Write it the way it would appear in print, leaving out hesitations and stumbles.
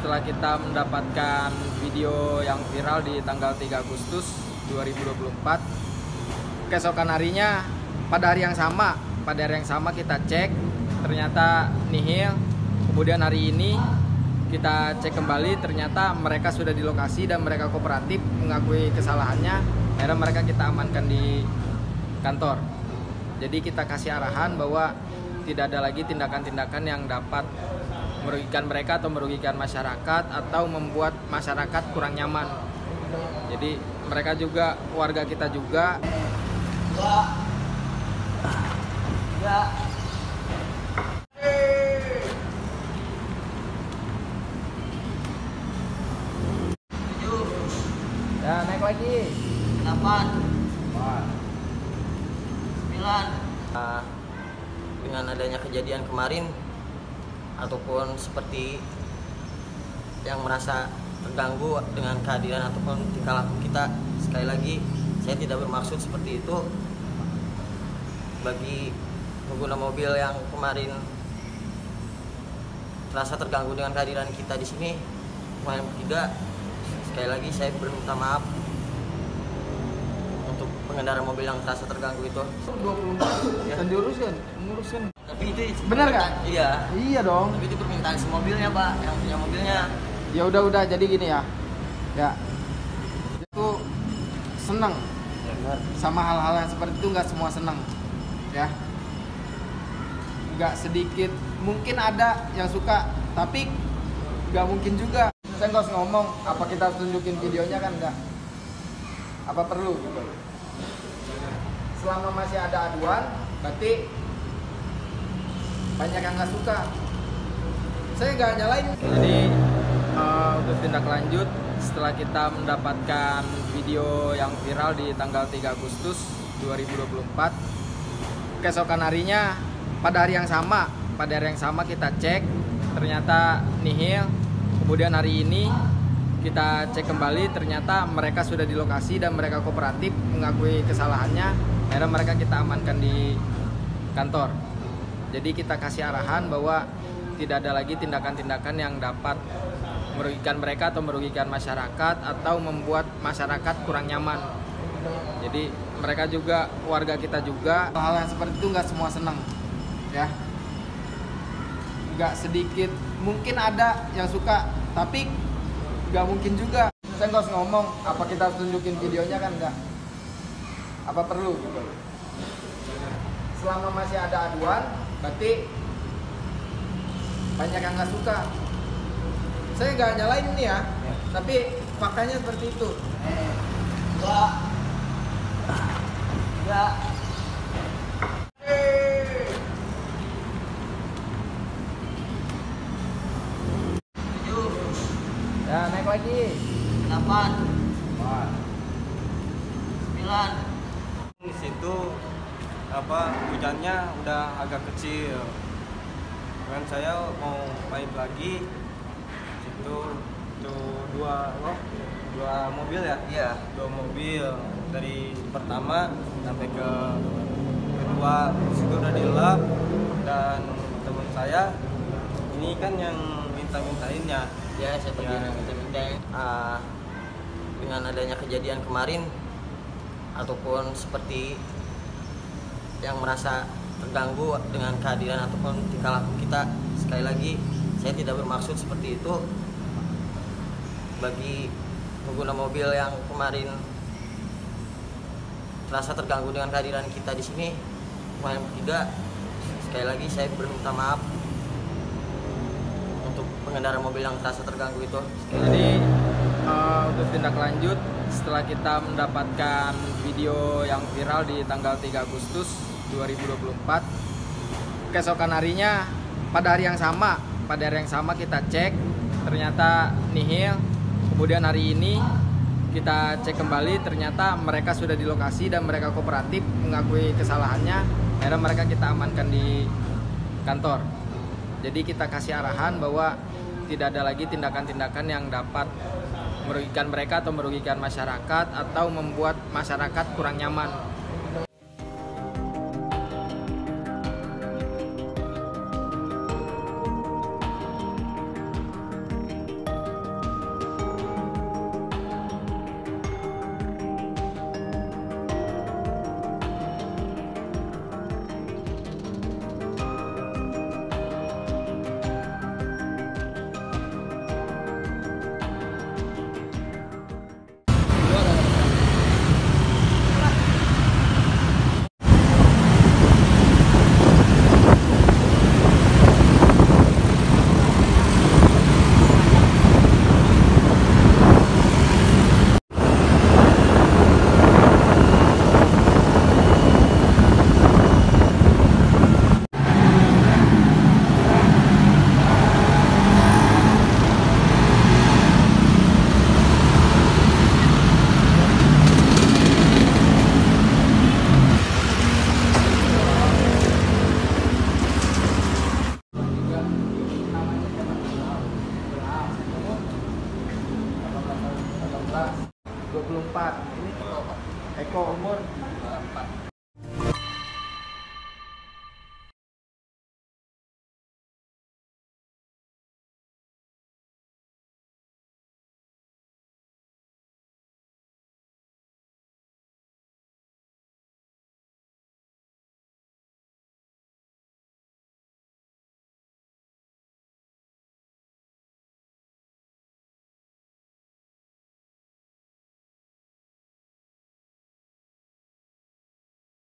setelah kita mendapatkan video yang viral di tanggal 3 Agustus 2024. Keesokan harinya pada hari yang sama kita cek, ternyata nihil. Kemudian hari ini kita cek kembali, ternyata mereka sudah di lokasi dan mereka kooperatif mengakui kesalahannya. Akhirnya mereka kita amankan di kantor. Jadi kita kasih arahan bahwa tidak ada lagi tindakan-tindakan yang dapat merugikan mereka atau merugikan masyarakat atau membuat masyarakat kurang nyaman. Jadi mereka juga, warga kita juga. Ya, naik lagi. 8 9. Dengan adanya kejadian kemarin ataupun seperti yang merasa terganggu dengan kehadiran ataupun tingkah laku kita, sekali lagi saya tidak bermaksud seperti itu. Bagi pengguna mobil yang kemarin terasa terganggu dengan kehadiran kita di sini, yang ketiga, sekali lagi saya berminta maaf untuk pengendara mobil yang terasa terganggu itu. 24 dan diuruskan, menguruskan. Tapi itu Benar kan? Iya. Iya dong. Tapi itu permintaan si mobilnya, Pak, yang punya mobilnya. Ya udah jadi gini ya. Ya. Itu senang. Sama hal-hal yang seperti itu nggak semua senang. Ya. Nggak sedikit. Mungkin ada yang suka, tapi nggak mungkin juga. Saya nggak usah ngomong apa kita harus tunjukin videonya kan nggak. Apa perlu gitu. Selama masih ada aduan, berarti banyak yang nggak suka. Saya nggak nyalain. Jadi untuk tindak lanjut, setelah kita mendapatkan video yang viral di tanggal 3 Agustus 2024, keesokan harinya pada hari yang sama kita cek, ternyata nihil. Kemudian hari ini kita cek kembali, ternyata mereka sudah di lokasi dan mereka kooperatif mengakui kesalahannya. Akhirnya mereka kita amankan di kantor. Jadi kita kasih arahan bahwa tidak ada lagi tindakan-tindakan yang dapat merugikan mereka atau merugikan masyarakat atau membuat masyarakat kurang nyaman. Jadi mereka juga, warga kita juga, hal yang seperti itu nggak semua senang. Ya. Nggak sedikit, mungkin ada yang suka, tapi nggak mungkin juga. Saya nggak usah ngomong apa kita harus tunjukin videonya kan nggak. Apa perlu gitu. Selama masih ada aduan, berarti banyak yang nggak suka. Saya nggak nyalain ini ya, tapi faktanya seperti itu. 2 3 Ya, naik lagi. 8 9. Di situ hujannya udah agak kecil. Dan saya mau main lagi. Situ dua mobil ya? Iya. 2 mobil dari pertama sampai ke kedua situ udah dilap, dan teman saya ini kan yang minta-mintainnya. Ya, seperti Ya. yang kita minta. Dengan adanya kejadian kemarin ataupun seperti yang merasa terganggu dengan kehadiran ataupun tingkah laku kita, sekali lagi saya tidak bermaksud seperti itu. Bagi pengguna mobil yang kemarin terasa terganggu dengan kehadiran kita di sini, yang ketiga, sekali lagi saya berminta maaf untuk pengendara mobil yang terasa terganggu itu. Jadi untuk tindak lanjut, setelah kita mendapatkan video yang viral di tanggal 3 Agustus 2024, keesokan harinya pada hari yang sama kita cek, ternyata nihil. Kemudian hari ini kita cek kembali, ternyata mereka sudah di lokasi dan mereka kooperatif mengakui kesalahannya. Akhirnya mereka kita amankan di kantor. Jadi kita kasih arahan bahwa tidak ada lagi tindakan-tindakan yang dapat merugikan mereka atau merugikan masyarakat atau membuat masyarakat kurang nyaman. 24. Ini Eko umur 24.